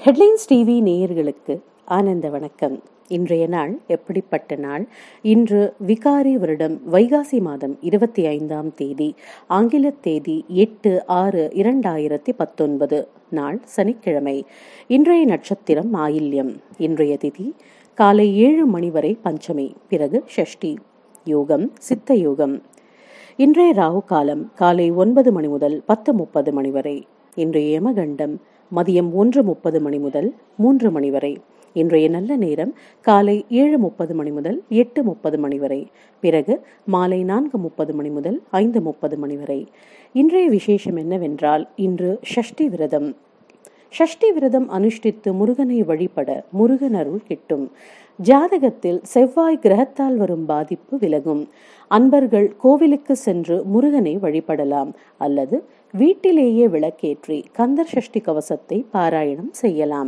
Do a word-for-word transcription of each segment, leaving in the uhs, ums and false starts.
Headlines TV நேயர்களுக்கு ஆனந்த வணக்கம். இன்றைய நாள் எப்படிப்பட்ட நாள்? இன்று விகாரி வருடம் வைகாசி மாதம் இருபத்தி ஐந்தாம் தேதி, ஆங்கில தேதி எட்டு ஆறு இரண்டாயிரத்தி பத்தொன்பது, நாள் சனிக்கிழமை. இன்றைய நட்சத்திரம் ஆயில்யம். இன்றைய திதி காலை ஏழு மணி வரை பஞ்சமி, பிறகு ஷஷ்டி. யோகம் சித்த யோகம். இன்றைய ராகு காலம் காலை ஒன்பது மணி முதல் பத்து முப்பது மணி வரை. இன்றைய யமகண்டம் மதியம் ஒன்று முப்பது மணி முதல் மூன்று மணி வரை. இன்றைய நல்ல நேரம் காலை ஏழு முப்பது மணி முதல் எட்டு முப்பது மணி வரை, பிறகு மாலை நான்கு முப்பது மணி முதல் ஐந்து முப்பது மணி வரை. இன்றைய விசேஷம் என்னவென்றால், இன்று ஷஷ்டி விரதம். ஷஷ்டி விரதம் அனுஷ்டித்து முருகனை வழிபட முருகன் அருள் கிட்டும். ஜாதகத்தில் செவ்வாய் கிரகத்தால் வரும் பாதிப்பு விலகும். அன்பர்கள் கோவிலுக்கு சென்று முருகனை வழிபடலாம் அல்லது வீட்டிலேயே விளக்கேற்றி கந்தர் சஷ்டி கவசத்தை பாராயணம் செய்யலாம்.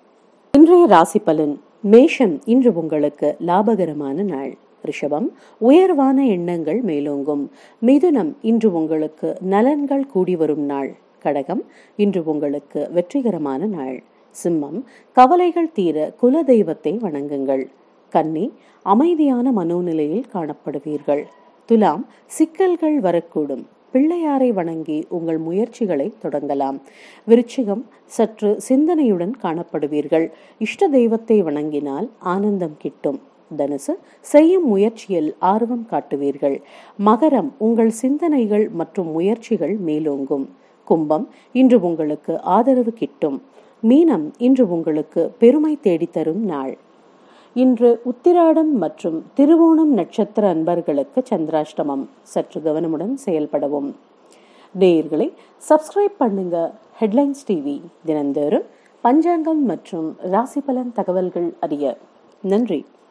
இன்றைய ராசி பலன். மேஷம், இன்று உங்களுக்கு லாபகரமான நாள். ரிஷபம், உயர்வான எண்ணங்கள் மேலோங்கும். மிதுனம், இன்று உங்களுக்கு நலன்கள் கூடி வரும் நாள். கடகம், இன்று உங்களுக்கு வெற்றிகரமான நாள். சிம்மம், கவலைகள் தீர குல தெய்வத்தை வணங்குங்கள். கன்னி, அமைதியான மனோநிலையில் காணப்படுவீர்கள். துலாம், சிக்கல்கள் வரக்கூடும். பிள்ளையாரை வணங்கி உங்கள் முயற்சிகளை தொடங்கலாம். விருச்சிகம், சற்று சிந்தனையுடன் காணப்படுவீர்கள். இஷ்ட தெய்வத்தை வணங்கினால் ஆனந்தம் கிட்டும். தனுசு, செய்யும் முயற்சியில் ஆர்வம் காட்டுவீர்கள். மகரம், உங்கள் சிந்தனைகள் மற்றும் முயற்சிகள் மேலோங்கும். கும்பம், இன்று உங்களுக்கு ஆதரவு கிட்டும். மீனம், இன்று உங்களுக்கு பெருமை தேடித்தரும் நாள். இன்று உத்திராடம் மற்றும் திருவோணம் நட்சத்திர அன்பர்களுக்கு சந்திராஷ்டமம். சற்று கவனமுடன் செயல்படவும். நேயர்களை சப்ஸ்கிரைப் பண்ணுங்க. ஹெட்லைன்ஸ் டிவி தினந்தோறும் பஞ்சாங்கம் மற்றும் ராசி பலன் தகவல்கள் அறிய. நன்றி.